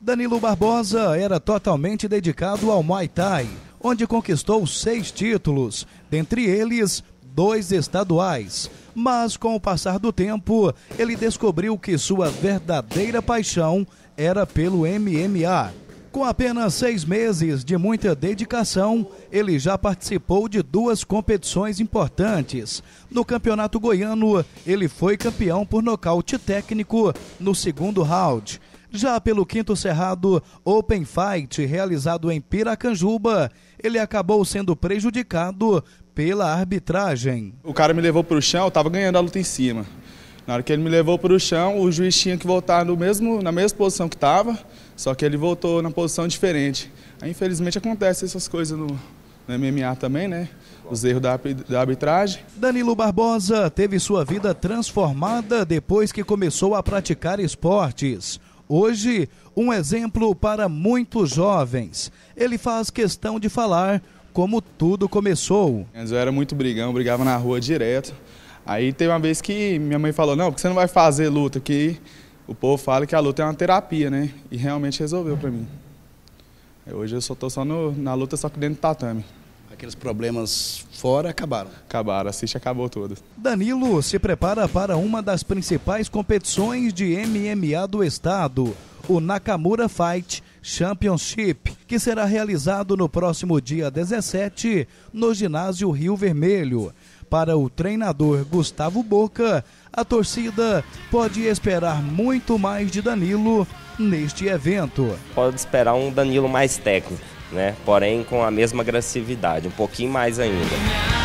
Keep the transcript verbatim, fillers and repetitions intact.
Danilo Barbosa era totalmente dedicado ao Muay Thai, onde conquistou seis títulos, dentre eles dois estaduais. Mas com o passar do tempo, ele descobriu que sua verdadeira paixão era pelo M M A. Com apenas seis meses de muita dedicação, ele já participou de duas competições importantes. No Campeonato Goiano, ele foi campeão por nocaute técnico no segundo round. Já pelo Quinto Cerrado Open Fight, realizado em Piracanjuba, ele acabou sendo prejudicado pela arbitragem. O cara me levou para o chão, eu estava ganhando a luta em cima. Na hora que ele me levou para o chão, o juiz tinha que voltar no mesmo, na mesma posição que estava, só que ele voltou na posição diferente. Aí, infelizmente, acontece essas coisas no, no M M A também, né? Os erros da, da arbitragem. Danilo Barbosa teve sua vida transformada depois que começou a praticar esportes. Hoje, um exemplo para muitos jovens. Ele faz questão de falar como tudo começou. Eu era muito brigão, brigava na rua direto. Aí teve uma vez que minha mãe falou, não, porque você não vai fazer luta, que o povo fala que a luta é uma terapia, né? E realmente resolveu pra mim. Hoje eu só tô só no, na luta, só que dentro do tatame. Aqueles problemas fora acabaram? Acabaram, assiste, acabou tudo. Danilo se prepara para uma das principais competições de M M A do estado, o Nakamura Fight Championship, que será realizado no próximo dia dezessete no ginásio Rio Vermelho. Para o treinador Gustavo Boca, a torcida pode esperar muito mais de Danilo neste evento. Pode esperar um Danilo mais técnico, né? Porém com a mesma agressividade, um pouquinho mais ainda.